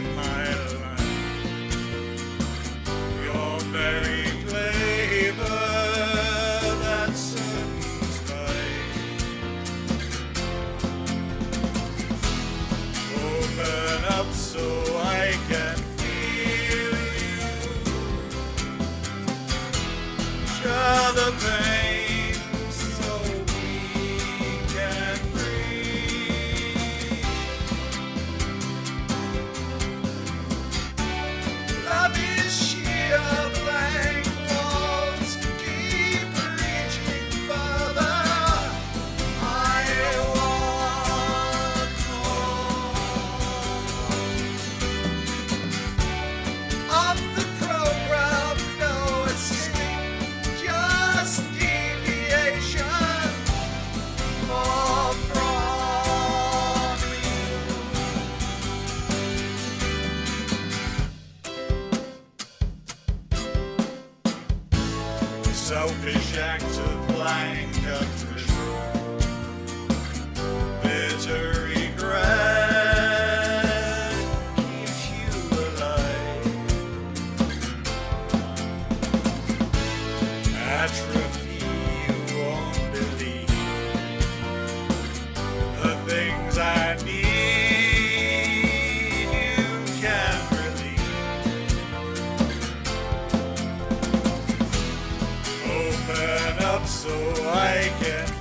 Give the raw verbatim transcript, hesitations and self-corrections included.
in my life. Your very flavor, that certain spice. Open up so I can feel you. Share the pain so we can breathe. Love is sheer blank walls, keep reaching further. I want more. Off the program, no escape, just deviation. More from you. Selfish act of blank attrition, bitter regret keeps you alive. Atrophy, you won't believe the things I need, you can't relieve. Open up so I can